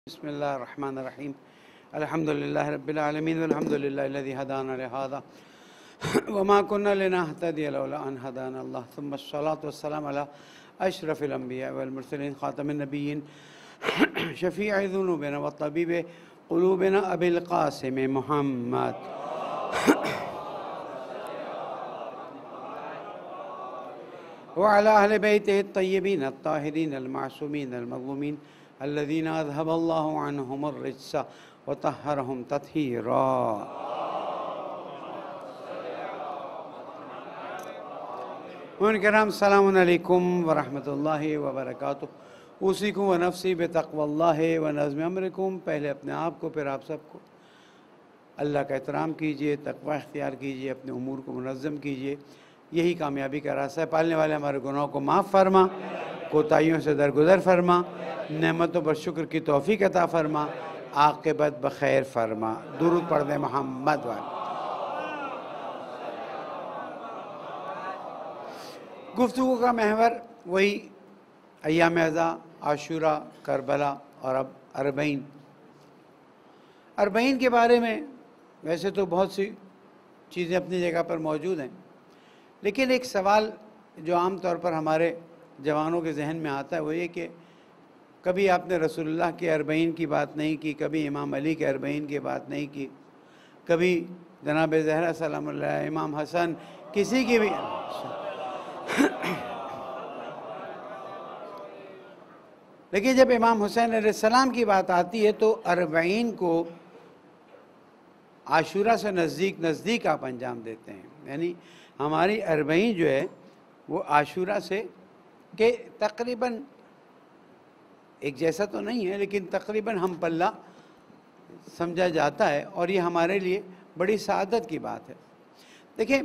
बिस्मिल्लाहिर्रहमानिर्रहीम अल्हम्दुलिल्लाहि रब्बिल आलमीन वल्हम्दुलिल्लाहिल्लज़ी हदाना लिहाज़ा वमा कुन्ना लिनहतदिय लौला अन हदाना अल्लाह सुम्मा अस्सलातु वस्सलामु अला अशरफिल अंबिया वल मुरसलीन खातमिन नबिय्यीन शफ़ीइ ज़ुनूबिना व तबीबि क़ुलूबिना अबिल क़ासिम मुहम्मद व अला अहलि बैतिहि अत्तय्यबीन अत्ताहिरीन अल-मासूमीन अल-मज़लूमीन अल्लज़ीना अज़हबल्लाहु अन्हुमुर रिज्स व तह्हरहुम तत्हीरा। मुनकराम सलामुन अलैकुम व रहमतुल्लाहि व बरकातुहू। उसीकुम व नफ्सी बितक़्वल्लाहि व नज़्मि अम्रिकुम। पहले अपने आप को फिर आप सबको अल्लाह का एहतराम कीजिए, तक़वा इख्तियार कीजिए, अपने उमूर को मुनज़्ज़म कीजिए। यही कामयाबी का रास्ता है। पालने वाले हमारे गुनाहों को माफ़ फरमा, कोताहियों से दरगुजर फरमा, नेमतों पर शुक्र की तौफ़ीक़ अता फरमा, आक़िबत बख़ैर फरमा। दुरूद पढ़ दे मोहम्मद वाले। गुफ्तगू का महवर वही अय्याम अज़ा, आशूरा, करबला और अब अरबईन। अरबईन के बारे में वैसे तो बहुत सी चीज़ें अपनी जगह पर मौजूद हैं, लेकिन एक सवाल जो आम तौर पर हमारे जवानों के जहन में आता है वो ये कि कभी आपने रसूलुल्लाह के अरबईन की बात नहीं की, कभी इमाम अली के अरबईन की बात नहीं की, कभी जनाब ज़हरा सलामुल्लाह अलैहा, इमाम हसन, किसी की भी लेकिन जब इमाम हुसैन अलैहिस्सलाम की बात आती है तो अरबईन को आशूरा से नज़दीक आप अंजाम देते हैं। यानी हमारी अरबईन जो है वो आशूरा से के तकरीबन एक जैसा तो नहीं है, लेकिन तकरीबन हम पल्ला समझा जाता है और ये हमारे लिए बड़ी सआदत की बात है। देखिए,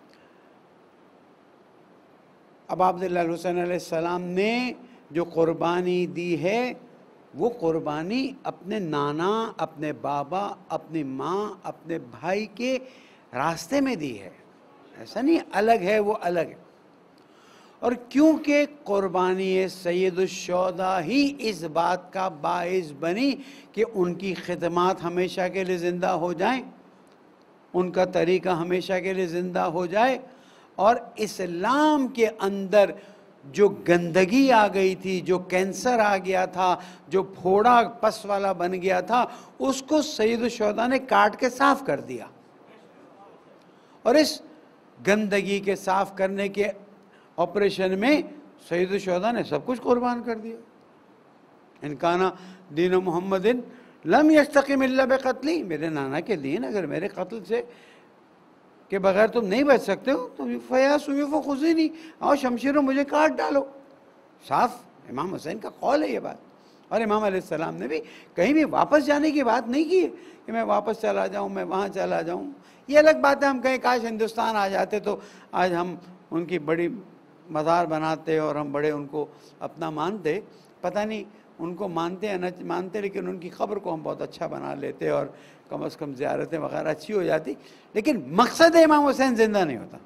अब अब्दुल्लाह हुसैन अलैहिस्सलाम ने जो क़ुरबानी दी है वो क़ुरबानी अपने नाना, अपने बाबा, अपनी माँ, अपने भाई के रास्ते में दी है। ऐसा नहीं अलग है, वो अलग है। और क्योंकि क़ुरबानी सैयदुश्शुहदा ही इस बात का बाइस बनी कि उनकी खिदमात हमेशा के लिए ज़िंदा हो जाएं, उनका तरीक़ा हमेशा के लिए ज़िंदा हो जाए और इस्लाम के अंदर जो गंदगी आ गई थी, जो कैंसर आ गया था, जो फोड़ा पस वाला बन गया था, उसको सैयदुश्शुहदा ने काट के साफ़ कर दिया। और इस गंदगी के साफ़ करने के ऑपरेशन में सैयदुश्शुहदा ने सब कुछ कुर्बान कर दिया। इनकाना दीन मोहम्मदिन लम यस्तक़िम इल्ला बिक़त्ली। मेरे नाना के दीन अगर मेरे कत्ल से के बगैर तुम नहीं बच सकते हो तो फ़यासुफ़ ख़ुज़ीनी, और शमशीरों मुझे काट डालो। साफ इमाम हुसैन का कौल है ये बात। और इमाम अलैहिस्सलाम ने भी कहीं भी वापस जाने की बात नहीं की कि मैं वापस चला जाऊँ, मैं वहाँ चला जाऊँ। ये अलग बात है, हम कहीं काश हिंदुस्तान आ जाते तो आज हम उनकी बड़ी मज़ार बनाते और हम बड़े उनको अपना मानते। पता नहीं उनको मानते या न मानते, लेकिन उनकी ख़ब्र को हम बहुत अच्छा बना लेते और कम से कम ज़ियारतें वगैरह अच्छी हो जाती। लेकिन मकसद इमाम हुसैन ज़िंदा नहीं होता।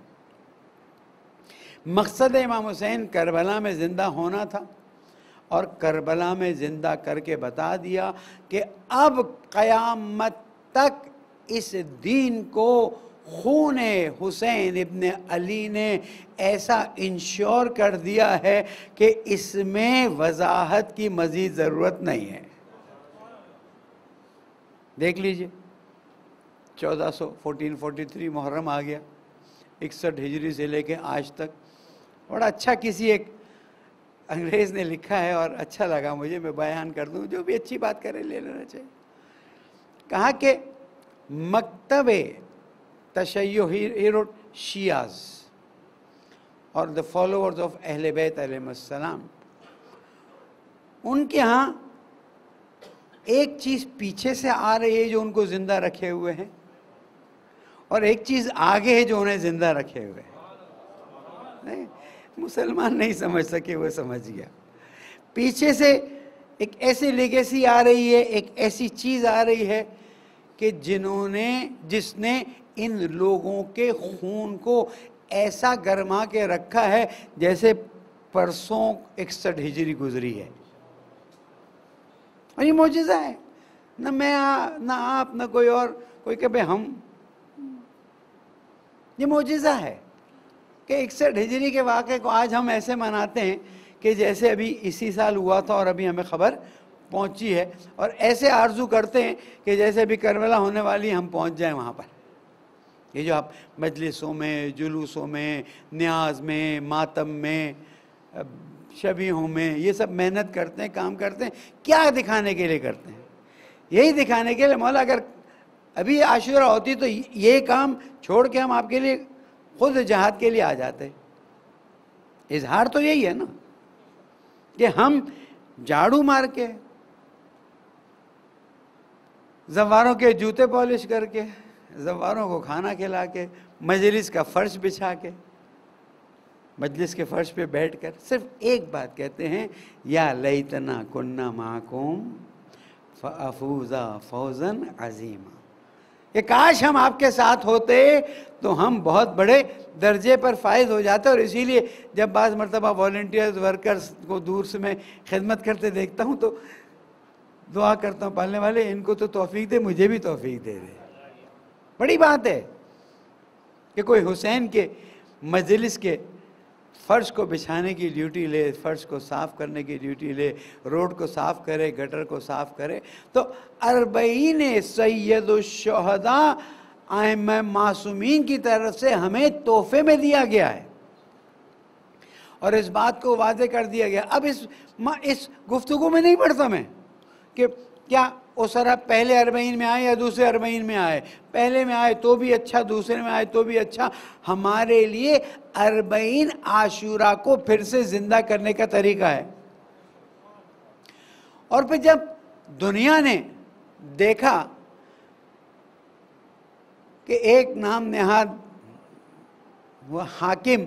मकसद इमाम हुसैन करबला में ज़िंदा होना था और करबला में ज़िंदा करके बता दिया कि अब क़यामत तक इस दीन को खूने हुसैन इब्न अली ने ऐसा इंश्योर कर दिया है कि इसमें वजाहत की मज़ीद ज़रूरत नहीं है। देख लीजिए, 1443 मुहर्रम आ गया, 61 हिजरी से लेके आज तक। बड़ा अच्छा किसी एक अंग्रेज़ ने लिखा है और अच्छा लगा मुझे, मैं बयान कर दूं, जो भी अच्छी बात करे ले लेना चाहिए। कहा कि मकतबे तशय्युह, ही रोट शियाज़ और द फॉलोअर्स ऑफ अहले बैत अलैहिस्सलाम, उनके यहाँ एक चीज़ पीछे से आ रही है जो उनको ज़िंदा रखे हुए हैं, और एक चीज़ आगे है जो उन्हें ज़िंदा रखे हुए हैं। मुसलमान नहीं समझ सके, वो समझ गया। पीछे से एक ऐसी लेगेसी आ रही है, एक ऐसी चीज़ आ रही है कि जिसने इन लोगों के खून को ऐसा गरमा के रखा है जैसे परसों 61 हिजरी गुजरी है। और ये मौजज़ा है, ना मैं ना आप, ना कोई और, कोई कहे हम। ये मौजज़ा है कि 61 हिजरी के वाक़े को आज हम ऐसे मनाते हैं कि जैसे अभी इसी साल हुआ था और अभी हमें ख़बर पहुंची है, और ऐसे आरजू करते हैं कि जैसे अभी करबला होने वाली हम पहुंच जाएं वहाँ पर। ये जो आप मजलिसों में, जुलूसों में, न्याज में, मातम में, शबीहों में ये सब मेहनत करते हैं, काम करते हैं, क्या दिखाने के लिए करते हैं? यही दिखाने के लिए मौला अगर अभी आशूरा होती तो ये काम छोड़ के हम आपके लिए खुद जहाद के लिए आ जाते। इजहार तो यही है ना कि हम झाड़ू मार के, ज़वारों के जूते पॉलिश करके, ज़वारों को खाना खिला के, मजलिस का फ़र्श बिछा के, मजलिस के फ़र्श पे बैठकर सिर्फ एक बात कहते हैं, या लैतना कुन्ना माकुम फअफूज़ा फौज़न अज़ीमा। ये काश हम आपके साथ होते तो हम बहुत बड़े दर्जे पर फायद हो जाते। और इसीलिए जब बाज़ मरतबा वॉल्टियर्स वर्कर्स को दूर से मैं खिदमत करते देखता हूँ तो दुआ करता हूँ, पालने वाले इनको तो तौफीक दे, मुझे भी तौफीक दे दे। बड़ी बात है कि कोई हुसैन के मजलिस के फ़र्श को बिछाने की ड्यूटी ले, फ़र्श को साफ़ करने की ड्यूटी ले, रोड को साफ़ करे, गटर को साफ़ करे। तो अरबईन सैयदुश्शुहदा आइम्मा मासूमीन की तरफ से हमें तोहफे में दिया गया है और इस बात को वादे कर दिया गया। अब इस गुफ्तगू में नहीं पढ़ता मैं कि क्या उसरा पहले अरबईन में आए या दूसरे अरबईन में आए, पहले में आए तो भी अच्छा, दूसरे में आए तो भी अच्छा। हमारे लिए अरबईन आशूरा को फिर से जिंदा करने का तरीका है। और फिर जब दुनिया ने देखा कि एक नाम नेहाद वो हाकिम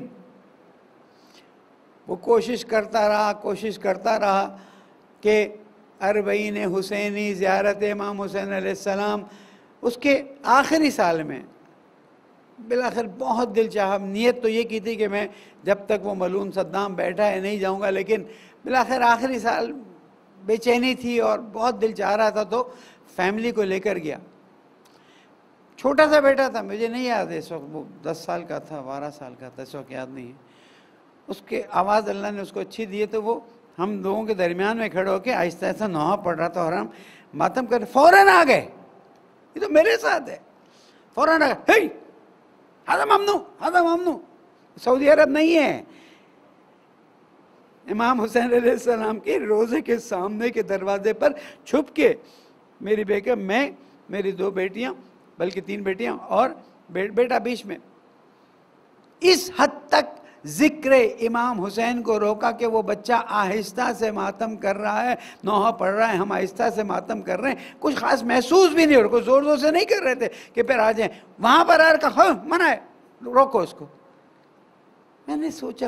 वो कोशिश करता रहा कि अरबईन हुसैनी ज़ियारत इमाम हुसैन अलैहिस्सलाम, उसके आखिरी साल में बिलाखिर बहुत दिल चाहा, नीयत तो ये की थी कि मैं जब तक वो मलून सद्दाम बैठा है नहीं जाऊंगा, लेकिन बिलाखिर आखिरी साल बेचैनी थी और बहुत दिल चाह रहा था तो फैमिली को लेकर गया। छोटा सा बेटा था, मुझे नहीं याद है इस वक्त, वो 10 साल का था, 12 साल का था, इस वक्त याद नहीं है। उसके आवाज़ अल्लाह ने उसको अच्छी दी है, तो वो हम लोगों के दरमियान में खड़े होकर आहिस्ता आहिस्ता नोहा पड़ रहा था और हम मातम कर फौरन आ गए। ये तो मेरे साथ है, फौरन आ गए, हे हादा ममनू, सऊदी अरब नहीं है, इमाम हुसैन अलैहिस्सलाम के रोज़े के सामने के दरवाजे पर छुप के मेरी बेगम, मैं, मेरी 2 बेटियां, बल्कि 3 बेटियां और बेटा बीच में। इस हद तक जिक्र इमाम हुसैन को रोका कि वो बच्चा आहिस्ता से मातम कर रहा है, नोहा पढ़ रहा है, हम आहिस्ता से मातम कर रहे हैं, कुछ खास महसूस भी नहीं हो रहा, कुछ ज़ोर ज़ोर से नहीं कर रहे थे कि फिर आ जाए। वहाँ पर आकर हाँ मना है, रोको उसको। मैंने सोचा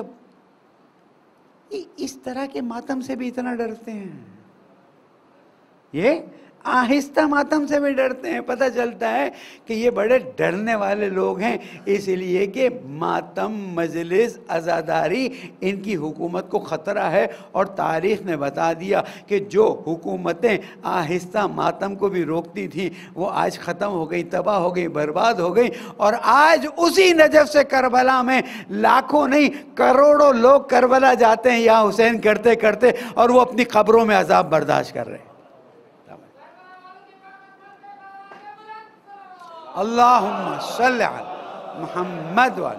इस तरह के मातम से भी इतना डरते हैं, ये आहिस्ता मातम से भी डरते हैं। पता चलता है कि ये बड़े डरने वाले लोग हैं, इसलिए कि मातम, मजलिस, आज़ादारी इनकी हुकूमत को ख़तरा है। और तारीख़ ने बता दिया कि जो हुकूमतें आहिस्ता मातम को भी रोकती थी वो आज ख़त्म हो गई, तबाह हो गई, बर्बाद हो गई। और आज उसी नजफ़ से करबला में लाखों नहीं करोड़ों लोग करबला जाते हैं या हुसैन करते करते, और वो अपनी क़ब्रों में अज़ाब बर्दाश्त कर रहे हैं। अल्लाहुम्मा सल्लि अला मुहम्मद वाल।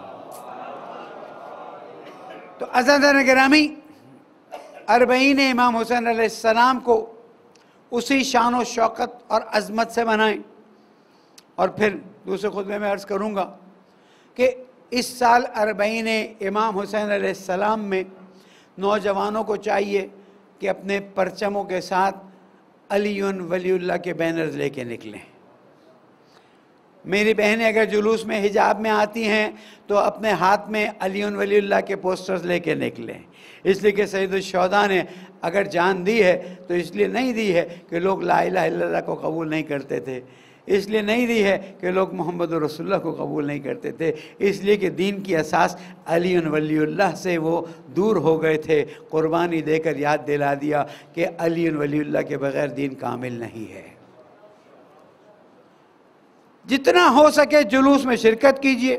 तो अज़ीज़ान गिरामी, अरबईन इमाम हुसैन अलैहिस्सलाम को उसी शान व शौकत और अज़मत से बनाएं। और फिर दूसरे खुतबे में अर्ज़ करूँगा कि इस साल अरबईन इमाम हुसैन अलैहिस्सलाम में नौजवानों को चाहिए कि अपने परचमों के साथ अलीउन वलीउल्लाह के बैनर्स लेके निकलें। मेरी बहनें अगर जुलूस में हिजाब में आती हैं तो अपने हाथ में अलीउन वलीउल्लाह के पोस्टर्स लेके निकलें, इसलिए कि सैयदुश्शुहदा ने अगर जान दी है तो इसलिए नहीं दी है कि लोग ला इलाहा इल्लल्लाह को कबूल नहीं करते थे, इसलिए नहीं दी है कि लोग मोहम्मद रसूलुल्लाह को कबूल नहीं करते थे, इसलिए कि दीन की असास अली वलीउल्लाह से वो दूर हो गए थे। कुर्बानी देकर याद दिला दिया कि अली वलीउल्लाह के बगैर दीन कामिल नहीं है। जितना हो सके जुलूस में शिरकत कीजिए,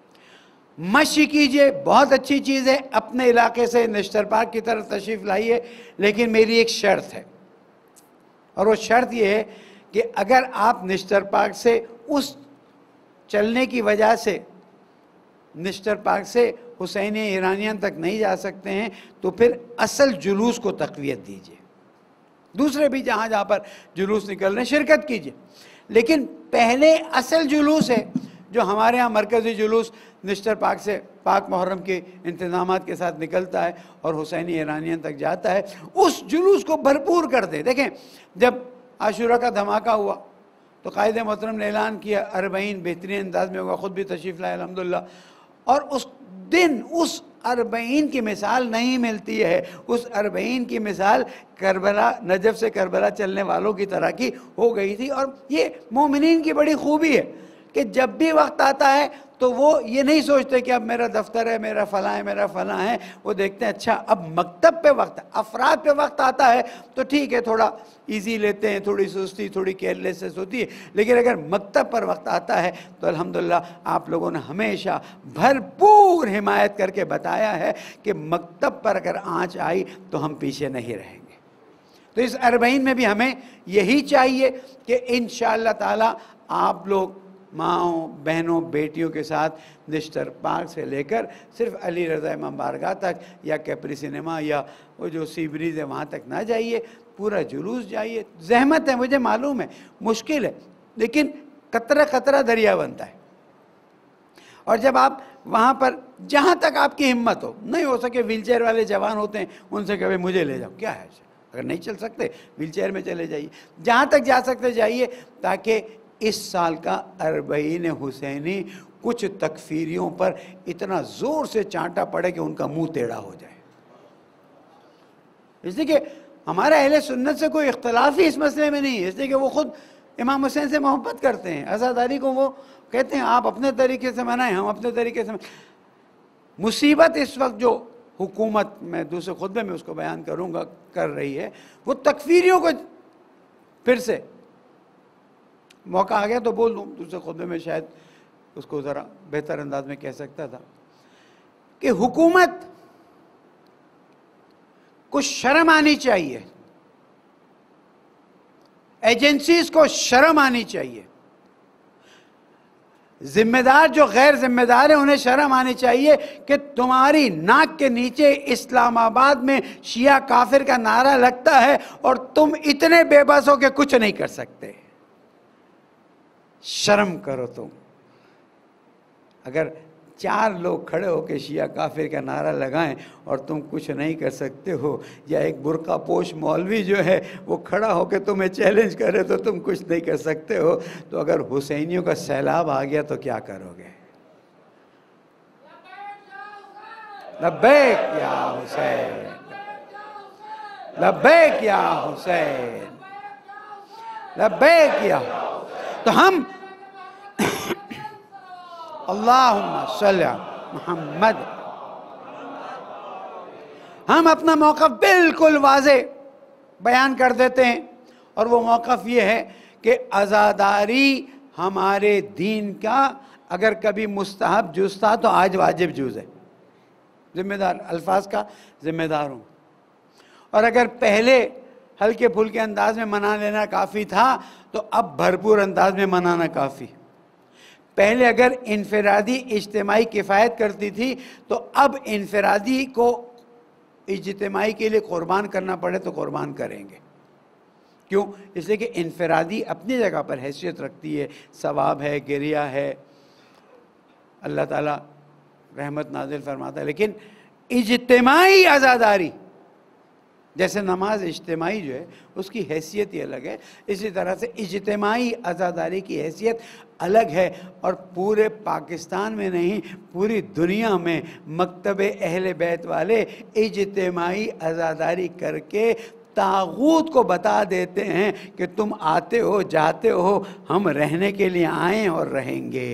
मशी कीजिए, बहुत अच्छी चीज़ है। अपने इलाके से निश्तर पार्क की तरफ तशरीफ़ लाइए, लेकिन मेरी एक शर्त है, और वो शर्त ये है कि अगर आप निश्तर पार्क से उस चलने की वजह से निश्तर पार्क से हुसैनी ईरानियन तक नहीं जा सकते हैं तो फिर असल जुलूस को तक़वियत दीजिए। दूसरे भी जहाँ जहाँ पर जुलूस निकल रहे हैं शिरकत कीजिए, लेकिन पहले असल जुलूस है जो हमारे यहाँ मरकज़ी जुलूस निश्तर पार्क से पाक मुहर्रम के इंतज़ामात के साथ निकलता है और हुसैनी ईरानियन तक जाता है, उस जुलूस को भरपूर कर दें। देखें, जब आशूरा का धमाका हुआ तो कायद मोहतरम ने ऐलान किया अरबईन बेहतरीन अंदाज में होगा, ख़ुद भी तशरीफ़ लाए अल्हम्दुलिल्लाह, और उस दिन उस अरबईन की मिसाल नहीं मिलती है। उस अरबईन की मिसाल करबला, नजफ़ से करबला चलने वालों की तरह की हो गई थी। और ये मोमिनीन की बड़ी खूबी है कि जब भी वक्त आता है तो वो ये नहीं सोचते कि अब मेरा दफ्तर है, मेरा फ़लाँ है, मेरा फ़लाँ है। वो देखते हैं अच्छा अब मकतब पे वक्त, अफराद पे वक्त आता है तो ठीक है, थोड़ा इजी लेते हैं, थोड़ी सुस्ती, थोड़ी केयरलेसनेस होती है, लेकिन अगर मकतब पर वक्त आता है तो अल्हम्दुलिल्लाह आप लोगों ने हमेशा भरपूर हिमायत करके बताया है कि मकतब पर अगर आँच आई तो हम पीछे नहीं रहेंगे। तो इस अरबईन में भी हमें यही चाहिए कि इंशाअल्लाह ताला आप लोग माँओं, बहनों, बेटियों के साथ निश्तर पार्क से लेकर सिर्फ अली रज़ा इमाम बारगाह तक या कैपरी सिनेमा या वो जो सी ब्रिज है वहाँ तक ना जाइए, पूरा जुलूस जाइए। ज़हमत है, मुझे मालूम है, मुश्किल है, लेकिन कतरा कतरा दरिया बनता है। और जब आप वहाँ पर जहाँ तक आपकी हिम्मत हो, नहीं हो सके व्हीलचेयर वाले जवान होते हैं, उनसे कहे मुझे ले जाओ, क्या है, अगर नहीं चल सकते व्हीलचेयर में चले जाइए, जहाँ तक जा सकते जाइए, ताकि इस साल का अरबईन हुसैनी कुछ तकफीरियों पर इतना ज़ोर से चांटा पड़े कि उनका मुंह टेढ़ा हो जाए। इसलिए कि हमारा अहले सुन्नत से कोई इख्तलाफ ही इस मसले में नहीं है, इसलिए कि वो ख़ुद इमाम हुसैन से मोहब्बत करते हैं। अज़ादारी को वो कहते हैं आप अपने तरीके से मनाएं, हम अपने तरीके से। मुसीबत इस वक्त जो हुकूमत, मैं दूसरे खुतबे में उसको बयान करूँगा, कर रही है, वो तकफीरियों को फिर से मौका आ गया तो बोल दूँ, दूसरे खुतबे में शायद उसको ज़रा बेहतर अंदाज में कह सकता था कि हुकूमत को शर्म आनी चाहिए, एजेंसीज को शर्म आनी चाहिए, जिम्मेदार जो गैर जिम्मेदार है उन्हें शर्म आनी चाहिए कि तुम्हारी नाक के नीचे इस्लामाबाद में शिया काफिर का नारा लगता है और तुम इतने बेबस हो कि कुछ नहीं कर सकते। शर्म करो तुम। अगर 4 लोग खड़े होकर शिया काफिर का नारा लगाएं और तुम कुछ नहीं कर सकते हो, या एक बुर्का पोश मौलवी जो है वो खड़ा होकर तुम्हें चैलेंज करे तो तुम कुछ नहीं कर सकते हो, तो अगर हुसैनियों का सैलाब आ गया तो क्या करोगे? लब्बैक या हुसैन, लब्बैक या हुसैन, लब्बैक या। तो हम अल्लाहुम्मा सल्ली मुहम्मद, हम अपना मौक़िफ़ बिल्कुल वाज़े बयान कर देते हैं, और वो मौक़िफ़ ये है कि आज़ादारी हमारे दीन का अगर कभी मुस्तहब जुज़ था तो आज वाजिब जुज़ है। ज़िम्मेदार अल्फाज का ज़िम्मेदार हूँ। और अगर पहले हल्के फुल्के अंदाज में मना लेना काफ़ी था तो अब भरपूर अंदाज में मनाना काफ़ी। पहले अगर इनफरादी इज्तिमाई किफ़ायत करती थी तो अब इनफरादी को इज्तिमाई के लिए क़ुरबान करना पड़े तो क़ुरबान करेंगे। क्यों? इसलिए कि इनफरादी अपनी जगह पर हैसियत रखती है, सवाब है, गिरिया है, अल्लाह ताला रहमत नाज़िल फरमाता है। लेकिन इज्तिमाई आज़ादारी, जैसे नमाज इज्तिमाई जो है उसकी हैसियत ही अलग है, इसी तरह से इज्तिमाई आज़ादारी की हैसियत अलग है। और पूरे पाकिस्तान में नहीं, पूरी दुनिया में मकतब अहले बैत वाले इज्तिमाई आज़ादारी करके तागूत को बता देते हैं कि तुम आते हो जाते हो, हम रहने के लिए आए और रहेंगे।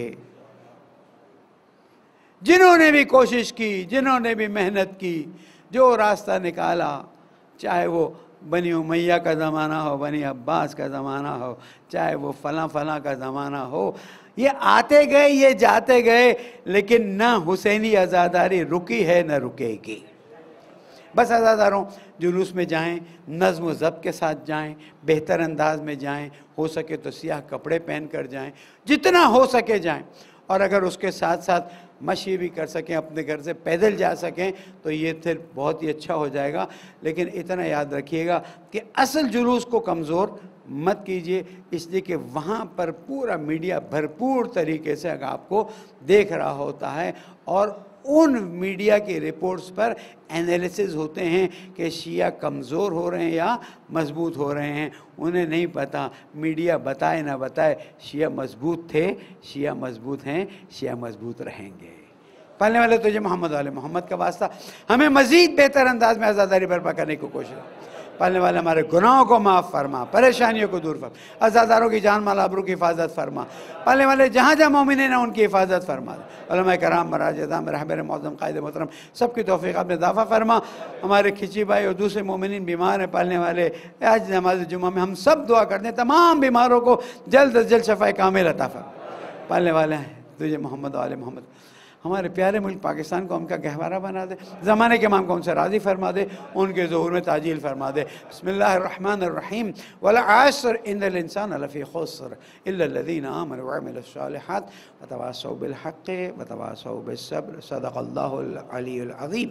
जिन्होंने भी कोशिश की, जिन्होंने भी मेहनत की, जो रास्ता निकाला, चाहे वो बनी उमैया का ज़माना हो, बनी अब्बास का ज़माना हो, चाहे वो फलां फलां का ज़माना हो, ये आते गए, ये जाते गए, लेकिन न हुसैनी आज़ादारी रुकी है न रुकेगी। बस अज़ादारों, जुलूस में जाएं, नज़्म व ज़ब्त के साथ जाएं, बेहतर अंदाज में जाएं, हो सके तो सियाह कपड़े पहन कर जाएं, जितना हो सके जाएं। और अगर उसके साथ साथ मशी भी कर सकें, अपने घर से पैदल जा सकें, तो ये फिर बहुत ही अच्छा हो जाएगा। लेकिन इतना याद रखिएगा कि असल जुलूस को कमज़ोर मत कीजिए, इसलिए कि वहाँ पर पूरा मीडिया भरपूर तरीके से आपको देख रहा होता है और उन मीडिया की रिपोर्ट्स पर एनालिसिस होते हैं कि शिया कमज़ोर हो रहे हैं या मजबूत हो रहे हैं। उन्हें नहीं पता, मीडिया बताए ना बताए, शिया मजबूत थे, शिया मजबूत हैं, शिया मजबूत रहेंगे। पढ़ने वाले तुझे मोहम्मद वाले मोहम्मद का वास्ता, हमें मज़ीद बेहतर अंदाज में आज़ादारी बर्पा करने की कोशिश। पढ़ने वाले हमारे गुनाहों को माफ़ फरमा, परेशानियों को दूर फरमा, आज़ादारों की जान माल आबरू की हिफाजत फरमा। पढ़ने वाले जहाँ जहाँ मोमिनीन हैं उनकी हिफाजत फरमा। उलमा कराम, मराजिदाम, रहबर मौज़म, कायद मोहतरम, सबकी तौफ़ीक़ आपने इज़ाफ़ा फरमा। हमारे खिची भाई और दूसरे मोमिनीन बीमार हैं, पढ़ने वाले आज नमाज जुम्मा में हम सब दुआ करते हैं तमाम बीमारों को जल्द अज जल्द शफ़ाए कामिल अता फरमा। पढ़ने वाले हैं तुझे मोहम्मद वाले मोहम्मद, हमारे प्यारे मुल्क पाकिस्तान को उनका गहवारा बना दे, ज़माने के इमाम को उनसे राज़ी फरमा दे, उनके ज़ुहूर में ताजील फरमा दे। बिस्मिल्लाहिर्रहमानिर्रहीम। वल अस्र इन्नल इंसान लफ़ी खुस्र इल्लल्लज़ीना आमनु व अमिलुस सालिहात व तवासौ बिल हक़्क़ि व तवासौ बिस सब्र। सदक़ल्लाहुल अलीयुल अज़ीम।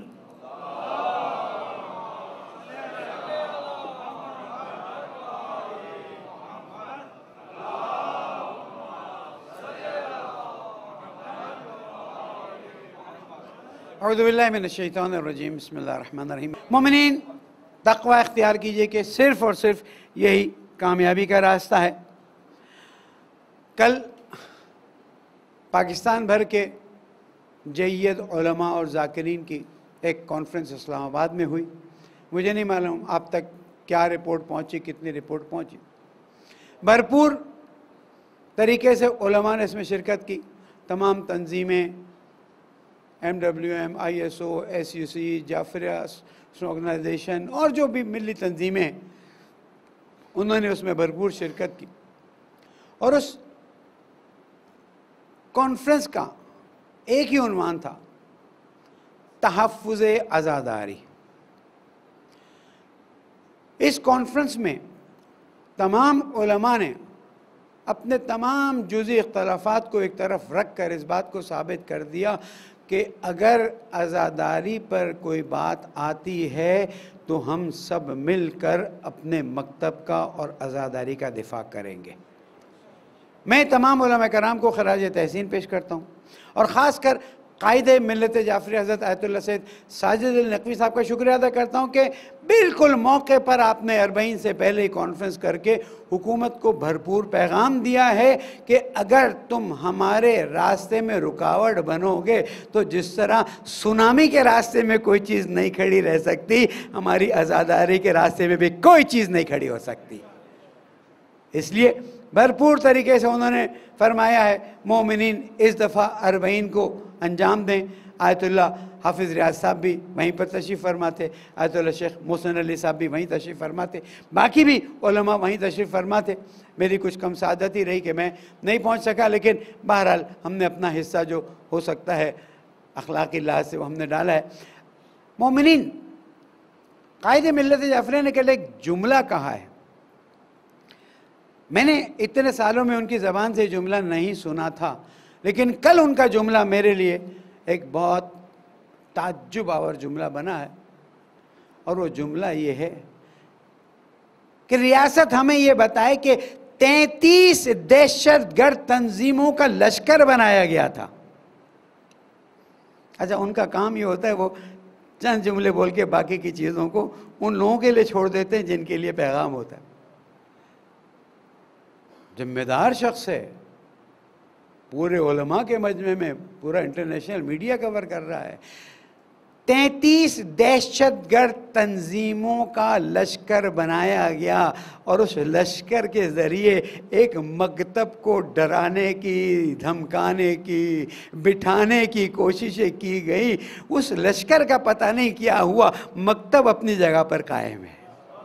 औज़ुबिल्लाहिमिनश्शैतानिर्रजीम। बिस्मिल्लाहिर्रहमानिर्रहीम। मोमिनीन, तक़वा इख्तियार कीजिए कि सिर्फ़ और सिर्फ यही कामयाबी का रास्ता है। कल पाकिस्तान भर के जय्यद उलमा और ज़ाकिरीन की एक कॉन्फ्रेंस इस्लामाबाद में हुई। मुझे नहीं मालूम आप तक क्या रिपोर्ट पहुँची, कितनी रिपोर्ट पहुँची। भरपूर तरीके से उलमा ने इसमें शिरकत की। तमाम तंजीमें, MWM, ISO, SUC, Jafaria organisation और जो भी मिली तंजीमें हैं, उन्होंने उसमें भरपूर शिरकत की। और उस कॉन्फ्रेंस का एक ही उन्वान था, तहफ़्फ़ुज़ आज़ादारी। इस कॉन्फ्रेंस में तमाम उलमा ने अपने तमाम जुज़ी इख्तलाफ़ात को एक तरफ रख कर इस बात को साबित कर दिया कि अगर आज़ादारी पर कोई बात आती है तो हम सब मिलकर अपने मकतब का और आज़ादारी का दिफा करेंगे। मैं तमाम उलमा कराम को खराज तहसीन पेश करता हूँ और ख़ास कर कायदे मिल्लत जाफरी हज़रत आयतुल्लाह सैयद साजिद अल नक़वी साहब का शुक्रिया अदा करता हूँ कि बिल्कुल मौके पर आपने 40 से पहले ही कॉन्फ्रेंस करके हुकूमत को भरपूर पैगाम दिया है कि अगर तुम हमारे रास्ते में रुकावट बनोगे तो जिस तरह सुनामी के रास्ते में कोई चीज़ नहीं खड़ी रह सकती, हमारी आज़ादारी के रास्ते में भी कोई चीज़ नहीं खड़ी हो सकती। इसलिए भरपूर तरीके से उन्होंने फरमाया है मोमिनीन इस दफ़ा 40 को अंजाम दें। आयतुल्लाह हाफिज़ रियाज साहब भी वहीं पर तशरीफ़ फरमा थे, आयतुल्लाह शेख मोहसिन अली साहब भी वहीं तशरीफ़ फरमा थे, बाकी भी उलमा वहीं तशरीफ़ फरमा थे। मेरी कुछ कम सादत ही रही कि मैं नहीं पहुंच सका, लेकिन बहरहाल हमने अपना हिस्सा जो हो सकता है अखलाक़ी लिहाज से वो हमने डाला है। मोमिनीन, कायदे मिल्लत जाफरी ने कल एक जुमला कहा है, मैंने इतने सालों में उनकी ज़बान से जुमला नहीं सुना था, लेकिन कल उनका जुमला मेरे लिए एक बहुत ताज्जुब आवर जुमला बना है। और वो जुमला ये है कि रियासत हमें ये बताए कि 33 दहशतगर्द तंजीमों का लश्कर बनाया गया था। अच्छा, उनका काम ये होता है वो चंद जुमले बोल के बाकी की चीज़ों को उन लोगों के लिए छोड़ देते हैं जिनके लिए पैगाम होता है। जिम्मेदार शख्स है, पूरे उलमा के मजमे में पूरा इंटरनेशनल मीडिया कवर कर रहा है, 33 दहशतगर्द तंजीमों का लश्कर बनाया गया और उस लश्कर के ज़रिए एक मकतब को डराने की, धमकाने की, बिठाने की कोशिशें की गई। उस लश्कर का पता नहीं क्या हुआ, मकतब अपनी जगह पर कायम है।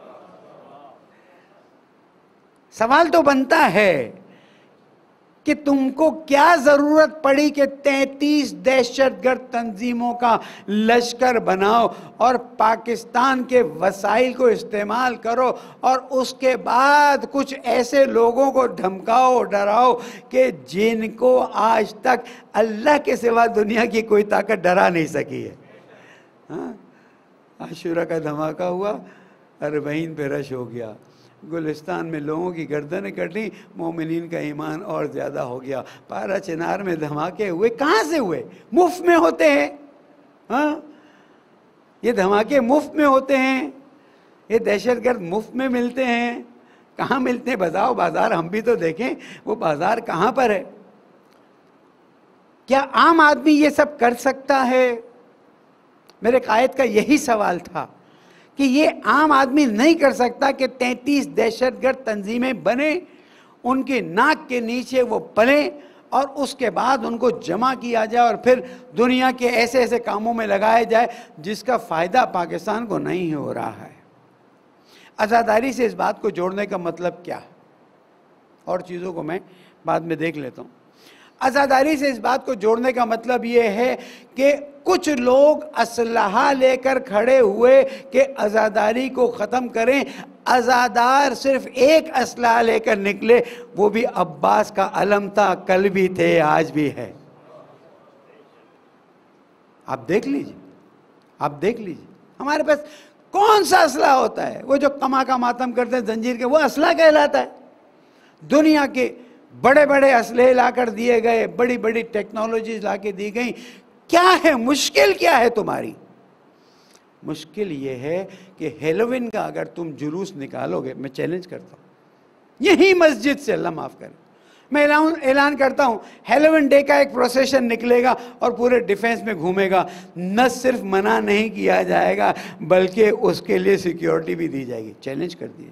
सवाल तो बनता है कि तुमको क्या जरूरत पड़ी कि 33 दहशतगर्द तंजीमों का लश्कर बनाओ और पाकिस्तान के वसाइल को इस्तेमाल करो और उसके बाद कुछ ऐसे लोगों को धमकाओ, डराओ कि जिनको आज तक अल्लाह के सिवा दुनिया की कोई ताकत डरा नहीं सकी है। हाँ, आशूरा का धमाका हुआ, अरबईन पे रश हो गया, गुलिस्तान में लोगों की गर्दनें कटी, मोमिनीन का ईमान और ज़्यादा हो गया। पारा चिनार में धमाके हुए, कहाँ से हुए? मुफ्त में होते हैं। हाँ, ये धमाके मुफ्त में होते हैं, ये दहशतगर्द मुफ्त में मिलते हैं। कहाँ मिलते हैं बताओ? बाजार हम भी तो देखें, वो बाजार कहाँ पर है? क्या आम आदमी ये सब कर सकता है? मेरे कायद का यही सवाल था कि ये आम आदमी नहीं कर सकता कि 33 दहशतगर्द तंजीमें बने, उनके नाक के नीचे वो पले और उसके बाद उनको जमा किया जाए और फिर दुनिया के ऐसे ऐसे कामों में लगाया जाए जिसका फ़ायदा पाकिस्तान को नहीं हो रहा है। आज़ादारी से इस बात को जोड़ने का मतलब क्या है? और चीज़ों को मैं बाद में देख लेता हूँ। आज़ादारी से इस बात को जोड़ने का मतलब ये है कि कुछ लोग असलहा लेकर खड़े हुए कि आज़ादारी को ख़त्म करें। आज़ादार सिर्फ एक असलहा लेकर निकले, वो भी अब्बास का अलम था, कल भी थे, आज भी है। आप देख लीजिए, आप देख लीजिए, हमारे पास कौन सा असलहा होता है? वो जो कमा का मातम करते हैं जंजीर के, वो असलहा कहलाता है। दुनिया के बड़े बड़े असलहे लाकर दिए गए, बड़ी बड़ी टेक्नोलॉजीज लाके दी गई। क्या है मुश्किल? क्या है तुम्हारी मुश्किल? ये है कि हेलोविन का अगर तुम जुलूस निकालोगे, मैं चैलेंज करता हूँ यही मस्जिद से, अल्लाह माफ़ करे, मैं ऐलान करता हूँ, हेलोविन डे का एक प्रोसेशन निकलेगा और पूरे डिफेंस में घूमेगा। न सिर्फ मना नहीं किया जाएगा बल्कि उसके लिए सिक्योरिटी भी दी जाएगी। चैलेंज कर दीजिए।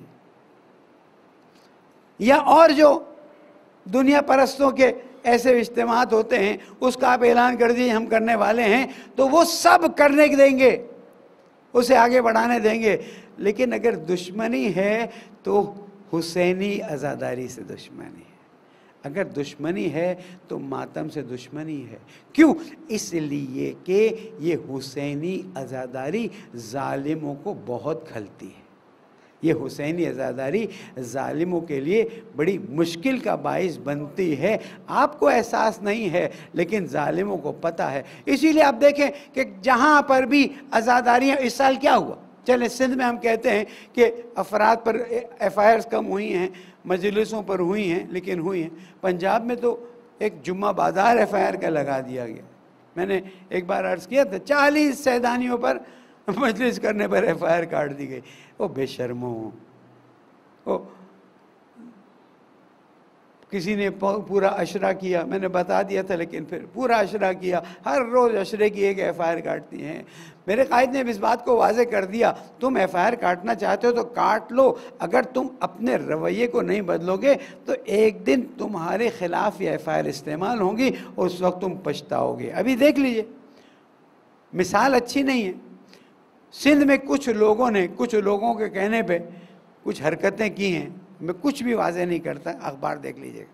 या और जो दुनिया परस्तों के ऐसे इज्तिमात होते हैं, उसका आप ऐलान कर दीजिए हम करने वाले हैं, तो वो सब करने देंगे, उसे आगे बढ़ाने देंगे। लेकिन अगर दुश्मनी है तो हुसैनी आज़ादारी से दुश्मनी है, अगर दुश्मनी है तो मातम से दुश्मनी है। क्यों? इसलिए कि ये हुसैनी आज़ादारी जालिमों को बहुत खलती है। ये हुसैनी आज़ादारी जालिमों के लिए बड़ी मुश्किल का बाइस बनती है। आपको एहसास नहीं है लेकिन जालिमों को पता है। इसीलिए आप देखें कि जहाँ पर भी आज़ादारियाँ, इस साल क्या हुआ, चले सिंध में हम कहते हैं कि अफराद पर FIRs कम हुई हैं, मजलिसों पर हुई हैं, लेकिन हुई हैं। पंजाब में तो एक जुम्मा बाजार FIR का लगा दिया गया। मैंने एक बार अर्ज़ किया था, 40 सैदानियों पर मजलिस करने पर FIR काट दी गई। ओ बेशर्मो, ओ किसी ने पूरा अशरा किया, मैंने बता दिया था लेकिन फिर पूरा अशरा किया, हर रोज़ अशरे की एक FIR काटती हैं। मेरे कायद ने इस बात को वाजे कर दिया, तुम FIR काटना चाहते हो तो काट लो, अगर तुम अपने रवैये को नहीं बदलोगे तो एक दिन तुम्हारे ख़िलाफ़ ये FIR इस्तेमाल होंगी, उस वक्त तुम पछताओगे। अभी देख लीजिए, मिसाल अच्छी नहीं है। सिंध में कुछ लोगों ने, कुछ लोगों के कहने पे कुछ हरकतें की हैं, मैं कुछ भी वाज़े नहीं करता, अखबार देख लीजिएगा।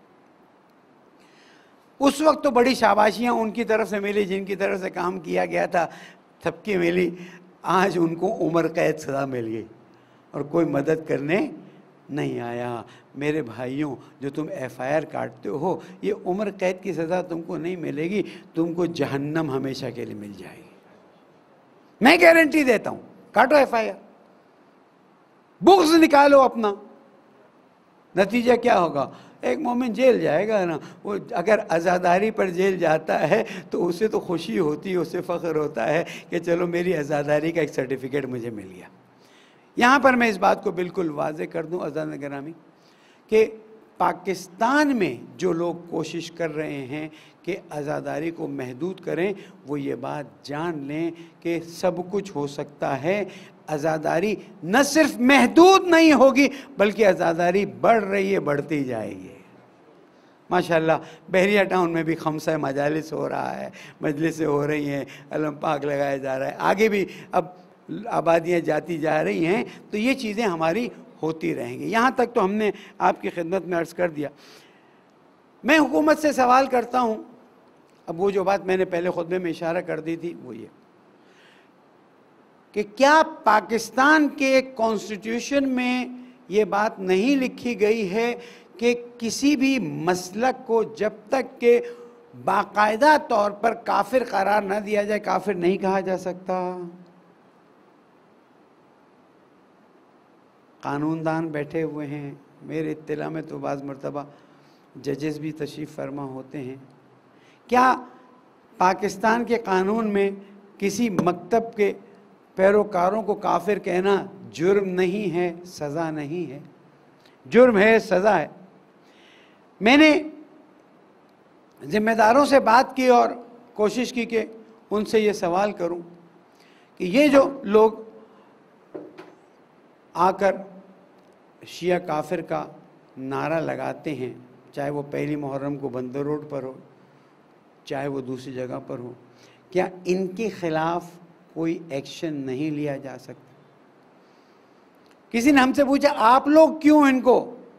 उस वक्त तो बड़ी शाबाशियाँ उनकी तरफ से मिली जिनकी तरफ से काम किया गया था, थपकी मिली। आज उनको उम्र कैद सज़ा मिल गई और कोई मदद करने नहीं आया। मेरे भाइयों, जो तुम FIR काटते हो, ये उम्र कैद की सज़ा तुमको नहीं मिलेगी, तुमको जहन्नम हमेशा के लिए मिल जाएगी। मैं गारंटी देता हूं। काटो FIR, बुग़्ज़ निकालो अपना, नतीजा क्या होगा? एक मोमिन जेल जाएगा ना, वो अगर आज़ादारी पर जेल जाता है तो उसे तो खुशी होती है, उसे फ़ख्र होता है कि चलो मेरी आज़ादारी का एक सर्टिफिकेट मुझे मिल गया। यहाँ पर मैं इस बात को बिल्कुल वाज़े कर दूँ अज़ान गिरामी कि पाकिस्तान में जो लोग कोशिश कर रहे हैं कि आज़ादारी को महदूद करें, वो ये बात जान लें कि सब कुछ हो सकता है। आज़ादारी न सिर्फ महदूद नहीं होगी बल्कि आज़ादारी बढ़ रही है, बढ़ती जाएगी। माशाल्लाह बहरिया टाउन में भी खमसा मजालिस हो रहा है, मजलिसें हो रही हैं, अलम पाक लगाया जा रहा है, आगे भी अब आबादियाँ जाती जा रही हैं, तो ये चीज़ें हमारी होती रहेंगी। यहाँ तक तो हमने आपकी खिदमत में अर्ज़ कर दिया। मैं हुकूमत से सवाल करता हूँ, अब वो जो बात मैंने पहले खुतबे में इशारा कर दी थी वो ये कि क्या पाकिस्तान के कॉन्स्टिट्यूशन में ये बात नहीं लिखी गई है कि किसी भी मसलक को जब तक के बाकायदा तौर पर काफिर करार न दिया जाए, काफिर नहीं कहा जा सकता। कानूनदान बैठे हुए हैं, मेरे इत्तला में तो बाज़ मरतबा जजेस भी तशरीफ़ फरमा होते हैं। क्या पाकिस्तान के कानून में किसी मकतब के पैरोकारों को काफिर कहना जुर्म नहीं है, सज़ा नहीं है? जुर्म है, सज़ा है। मैंने ज़िम्मेदारों से बात की और कोशिश की कि उनसे ये सवाल करूं कि ये जो लोग आकर शिया काफिर का नारा लगाते हैं, चाहे वो पहली मुहर्रम को बंदर रोड पर हो, चाहे वो दूसरी जगह पर हो, क्या इनके खिलाफ कोई एक्शन नहीं लिया जा सकता? किसी ने हमसे पूछा आप लोग क्यों इनको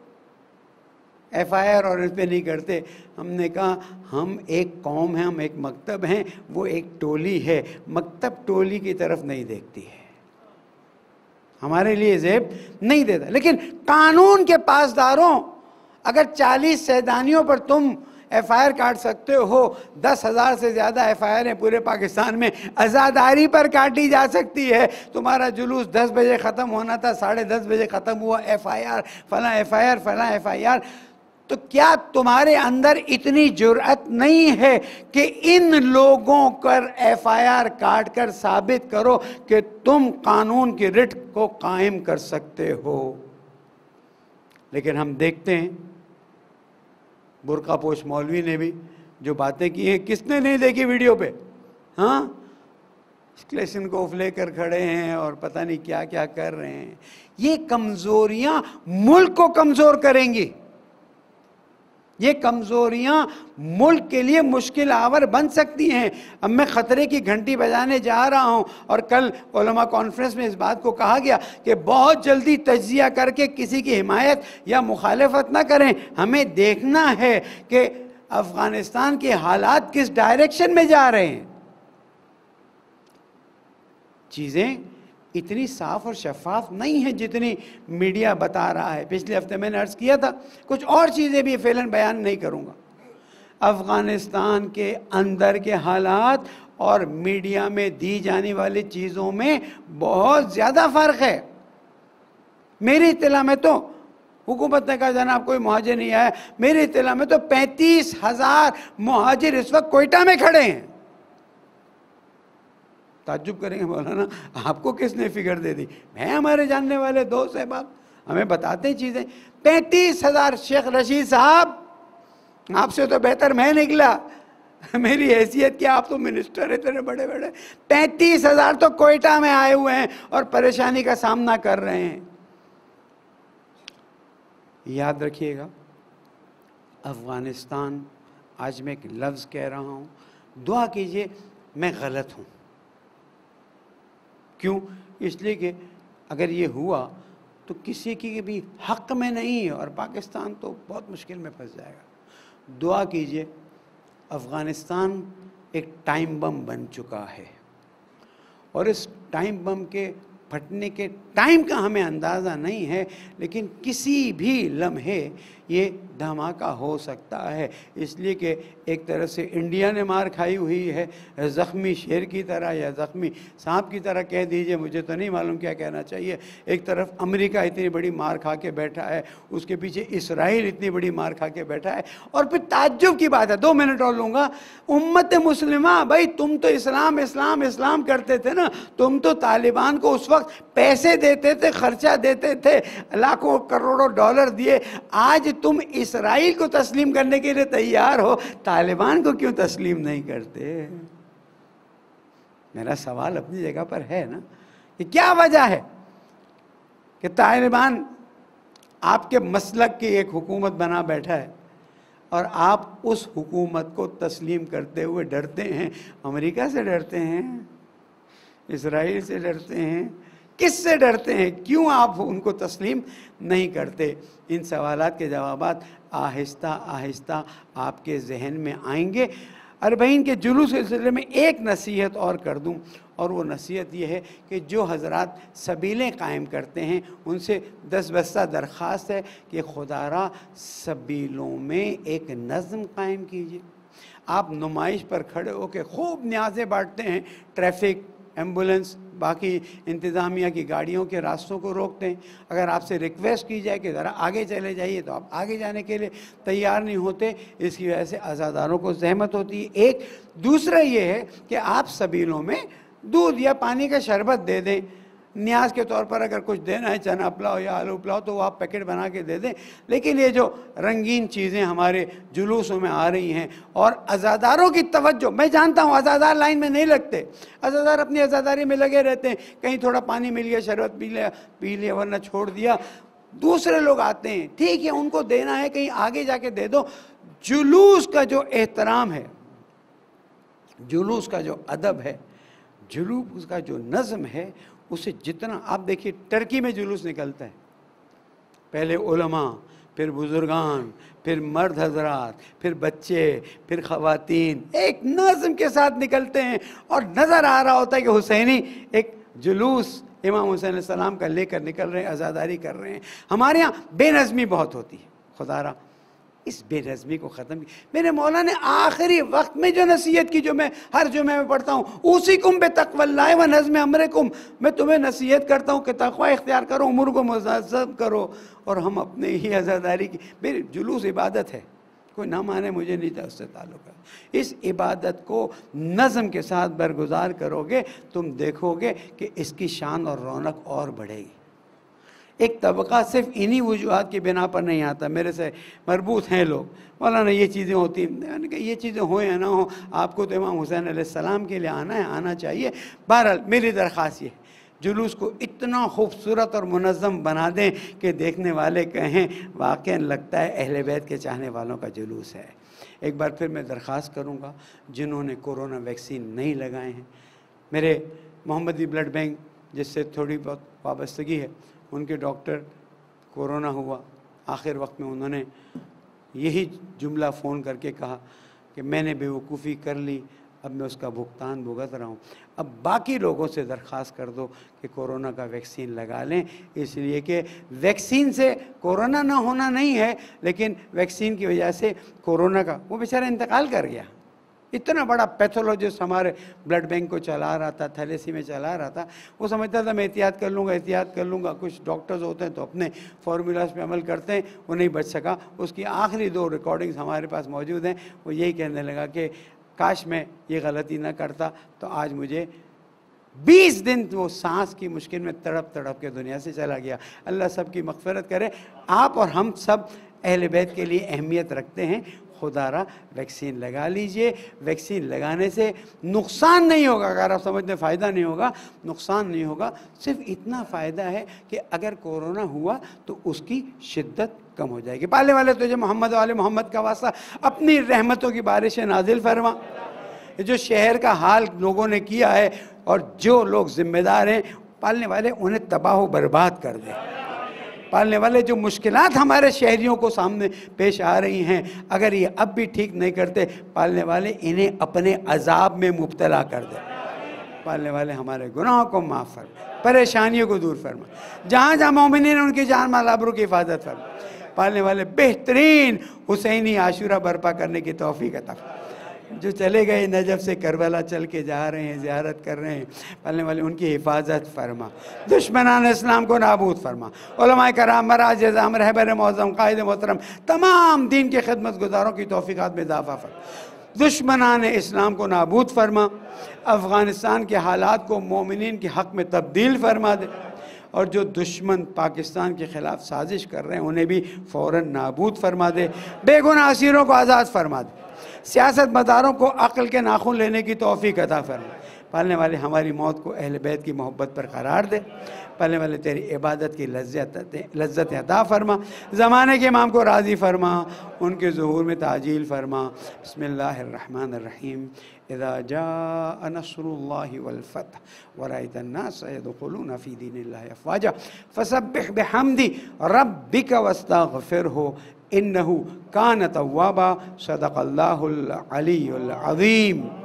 FIR और इस पर नहीं करते? हमने कहा हम एक कौम हैं, हम एक मकतब हैं, वो एक टोली है, मकतब टोली की तरफ नहीं देखती है, हमारे लिए जेब नहीं देता। लेकिन कानून के पासदारों, अगर 40 सैदानियों पर तुम FIR काट सकते हो, 10,000 से ज़्यादा FIR हैं पूरे पाकिस्तान में, आज़ादारी पर काटी जा सकती है। तुम्हारा जुलूस 10 बजे ख़त्म होना था, 10:30 बजे ख़त्म हुआ, FIR फला FIR फला FIR। तो क्या तुम्हारे अंदर इतनी जुर्अत नहीं है कि इन लोगों पर FIR काट कर साबित करो कि तुम कानून की रिट को कायम कर सकते हो? लेकिन हम देखते हैं बुर्का पोश मौलवी ने भी जो बातें की हैं, किसने नहीं देखी वीडियो पे? हाँ, क्लेशन को लेकर खड़े हैं और पता नहीं क्या क्या कर रहे हैं। ये कमजोरियां मुल्क को कमजोर करेंगी, ये कमजोरियां मुल्क के लिए मुश्किल आवर बन सकती हैं। अब मैं ख़तरे की घंटी बजाने जा रहा हूं और कल उलमा कॉन्फ्रेंस में इस बात को कहा गया कि बहुत जल्दी तज्जिया करके किसी की हिमायत या मुखालफत ना करें। हमें देखना है कि अफ़गानिस्तान के हालात किस डायरेक्शन में जा रहे हैं। चीज़ें इतनी साफ और शफाफ नहीं है जितनी मीडिया बता रहा है। पिछले हफ्ते मैंने अर्ज़ किया था, कुछ और चीज़ें भी फ़ेलन बयान नहीं करूँगा। अफ़गानिस्तान के अंदर के हालात और मीडिया में दी जाने वाली चीज़ों में बहुत ज़्यादा फ़र्क है। मेरी इत्तला में तो हुकूमत ने कहा जनाब कोई मुहाजिर नहीं आया, मेरी इत्तला में तो 35,000 मुहाजिर इस वक्त कोयटा में खड़े हैं। ताज्जुब करेंगे मौलाना आपको किसने फिगर दे दी? मैं, हमारे जानने वाले दोस्त अहबाब हमें बताते हैं चीज़ें। 35,000 शेख रशीद साहब, आपसे तो बेहतर मैं निकला, मेरी हैसियत क्या, आप तो मिनिस्टर है इतने बड़े बड़े। 35,000 तो कोयटा में आए हुए हैं और परेशानी का सामना कर रहे हैं। याद रखिएगा, अफ़गानिस्तान, आज मैं एक लफ्ज़ कह रहा हूँ, दुआ कीजिए मैं गलत हूँ। क्यों? इसलिए कि अगर ये हुआ तो किसी की भी हक़ में नहीं है और पाकिस्तान तो बहुत मुश्किल में फंस जाएगा। दुआ कीजिए, अफ़गानिस्तान एक टाइम बम बन चुका है और इस टाइम बम के फटने के टाइम का हमें अंदाज़ा नहीं है, लेकिन किसी भी लम्हे ये धमाका हो सकता है। इसलिए कि एक तरह से इंडिया ने मार खाई हुई है, ज़ख्मी शेर की तरह या ज़ख्मी सांप की तरह कह दीजिए, मुझे तो नहीं मालूम क्या कहना चाहिए। एक तरफ अमेरिका इतनी बड़ी मार खा के बैठा है, उसके पीछे इसराइल इतनी बड़ी मार खा के बैठा है। और फिर ताज्जुब की बात है, 2 मिनट और लूँगा, उम्मत मुस्लिमा, भाई तुम तो इस्लाम इस्लाम इस्लाम करते थे ना, तुम तो तालिबान को उस वक्त पैसे देते थे, खर्चा देते थे, लाखों करोड़ों डॉलर दिए। आज तुम इसराइल को तस्लीम करने के लिए तैयार हो, तालिबान को क्यों तस्लीम नहीं करते? मेरा सवाल अपनी जगह पर है ना, कि क्या वजह है कि तालिबान आपके मसलक की एक हुकूमत बना बैठा है और आप उस हुकूमत को तस्लीम करते हुए डरते हैं? अमेरिका से डरते हैं, इसराइल से डरते हैं, किससे डरते हैं? क्यों आप उनको तस्लीम नहीं करते? इन सवालात के जवाबात आहिस्ता आहिस्ता आपके जहन में आएंगे। अरबईन के जुलूस के सिलसिले में एक नसीहत और कर दूं, और वो नसीहत ये है कि जो हजरात सबीलें कायम करते हैं उनसे दस्तबस्ता दरख्वास्त है कि खुदारा सबीलों में एक नज़म कायम कीजिए। आप नुमाइश पर खड़े होकर खूब न्याज़ें बांटते हैं, ट्रैफिक, एम्बुलेंस, बाकी इंतज़ामिया की गाड़ियों के रास्तों को रोकते हैं। अगर आपसे रिक्वेस्ट की जाए कि ज़रा आगे चले जाइए तो आप आगे जाने के लिए तैयार नहीं होते। इसकी वजह से अज़ादारों को ज़हमत होती है। एक दूसरा ये है कि आप सबीलों में दूध या पानी का शरबत दे दें, न्याज के तौर पर अगर कुछ देना है, चना पुलाव या आलू पुलाव, तो वो आप पैकेट बना के दे दें। लेकिन ये जो रंगीन चीज़ें हमारे जुलूसों में आ रही हैं और अज़ादारों की तवज्जो, मैं जानता हूँ अज़ादार लाइन में नहीं लगते, अज़ादार अपनी अज़ादारी में लगे रहते हैं, कहीं थोड़ा पानी मिल गया, शरबत पी लिया वरना छोड़ दिया। दूसरे लोग आते हैं, ठीक है उनको देना है, कहीं आगे जाके दे दो। जुलूस का जो एहतराम है, जुलूस का जो अदब है, जुलूस का जो नज़म है, उसे जितना आप देखिए, टर्की में जुलूस निकलता है, पहले उलमा, फिर बुजुर्गान, फिर मर्द हजरात, फिर बच्चे, फिर ख़वातीन, एक नज़म के साथ निकलते हैं और नज़र आ रहा होता है कि हुसैनी एक जुलूस इमाम हुसैन अलैहिस्सलाम का लेकर निकल रहे हैं, आज़ादारी कर रहे हैं। हमारे यहाँ बेनज़मी बहुत होती है, खुदारा इस बेनज़मी को ख़त्म की। मेरे मौला ने आखिरी वक्त में जो नसीहत की, जो मैं हर जुमे में पढ़ता हूँ, उसी कुम बे तक़वल्लाह व नज़्म अमरिकुम, मैं तुम्हें नसीहत करता हूँ कि तक़वा इख्तियार करो, उम्र को मुज़्ज़ब करो। और हम अपने ही आज़ादारी की, मेरी जुलूस इबादत है, कोई ना माने मुझे नहीं था उससे ताल्लुक़ है। इस इबादत को नज़म के साथ बरगुज़ार करोगे, तुम देखोगे कि इसकी शान और रौनक और बढ़ेगी। एक तबका सिर्फ इन्हीं वजूहात की बिना पर नहीं आता, मेरे से मरबूत हैं लोग, मौलाना ये चीज़ें होती हैं, मैंने कहा ये चीज़ें हो या ना हो, आपको तो इमाम हुसैन अलैहिस्सलाम के लिए आना है, आना चाहिए। बहरहाल मेरी दरख्वास्त ये है, जुलूस को इतना खूबसूरत और मुनज़्ज़म बना दें कि देखने वाले कहें वाक़ई लगता है अहले बैत के चाहने वालों का जुलूस है। एक बार फिर मैं दरख्वास्त करूँगा, जिन्होंने कोरोना वैक्सीन नहीं लगाए हैं, मेरे मोहम्मदी ब्लड बैंक जिससे थोड़ी बहुत वाबस्तगी है, उनके डॉक्टर कोरोना हुआ, आखिर वक्त में उन्होंने यही जुमला फ़ोन करके कहा कि मैंने बेवकूफ़ी कर ली, अब मैं उसका भुगतान भुगत रहा हूँ। अब बाकी लोगों से दरख्वास्त कर दो कि कोरोना का वैक्सीन लगा लें, इसलिए कि वैक्सीन से कोरोना ना होना नहीं है, लेकिन वैक्सीन की वजह से कोरोना का, वो बेचारा इंतकाल कर गया। इतना बड़ा पैथोलॉजिस्ट हमारे ब्लड बैंक को चला रहा था, थैलेसीमिया चला रहा था, वो समझता था मैं एहतियात कर लूँगा। कुछ डॉक्टर्स होते हैं तो अपने फार्मूलाज पे अमल करते हैं, वो नहीं बच सका। उसकी आखिरी 2 रिकॉर्डिंग्स हमारे पास मौजूद हैं। वो यही कहने लगा कि काश मैं ये गलती ना करता तो आज मुझे 20 दिन वो सांस की मुश्किल में तड़प तड़प के दुनिया से चला गया। अल्लाह सब की मग़फ़िरत करे। आप और हम सब अहले बैत के लिए अहमियत रखते हैं, खुदारा वैक्सीन लगा लीजिए। वैक्सीन लगाने से नुकसान नहीं होगा, अगर आप समझते फ़ायदा नहीं होगा, नुकसान नहीं होगा। सिर्फ इतना फ़ायदा है कि अगर कोरोना हुआ तो उसकी शिद्दत कम हो जाएगी। पालने वाले तुझे मोहम्मद वाले मोहम्मद का वास्ता अपनी रहमतों की बारिशें नाजिल फरमा। जो शहर का हाल लोगों ने किया है और जो लोग ज़िम्मेदार हैं, पालने वाले उन्हें तबाह बर्बाद कर दें। पालने वाले जो मुश्किलात हमारे शहरियों को सामने पेश आ रही हैं, अगर ये अब भी ठीक नहीं करते, पालने वाले इन्हें अपने अजाब में मुब्तला कर दे। पालने वाले हमारे गुनाहों को माफ़ फरमा, परेशानियों को दूर फरमा, जहाँ जहाँ मोमिनीन उनकी जान माल आबरू की हिफाजत फरमा। पालने वाले बेहतरीन हुसैनी आशूरा बर्पा करने की तौफीक अता फरमा। जो चले गए नजफ से करबला चल के जा रहे हैं, ज़ियारत कर रहे हैं, पालने वाले उनकी हिफाजत फरमा, दुश्मनान इस्लाम को नाबूद फरमा। उलमाए कराम, मराज निज़ाम, रहबर मौज़म, कायद मोहतरम, तमाम दीन के खिदमत गुजारों की तौफीक़ात में इज़ाफ़ा फरमा। दुश्मनान इस्लाम को नाबूद फरमा। अफ़गानिस्तान के हालात को मोमिनीन के हक़ में तब्दील फरमा दे और जो दुश्मन पाकिस्तान के ख़िलाफ़ साजिश कर रहे हैं उन्हें भी फ़ौरन नाबूद फरमा दे, बेगुनाह असीरों को आज़ाद फरमा दे, सियासत मदारों को अक्ल के नाखून लेने की तौफीक अता फरमा। पालने वाले हमारी मौत को अहल बैत की मोहब्बत पर करार दे। पालने वाले तेरी इबादत की लज्जत अता फरमा। ज़माने के इमाम को राज़ी फरमा, उनके ज़ुहूर में ताजील फरमा। बिस्मिल्लाहिर्रहमानिर्रहीम। इज़ा जाअ नस्रुल्लाहि वल फ़त्ह व रअयतन्नास यदख़ुलूना फ़ी दीनिल्लाहि अफ़वाजा फ़सब्बिह बिहम्दि रब्बिका वस्तग़फ़िरहु इन्नहु कान तव्वाबा। सदक़ल्लाहुल अलीयुल अज़ीम।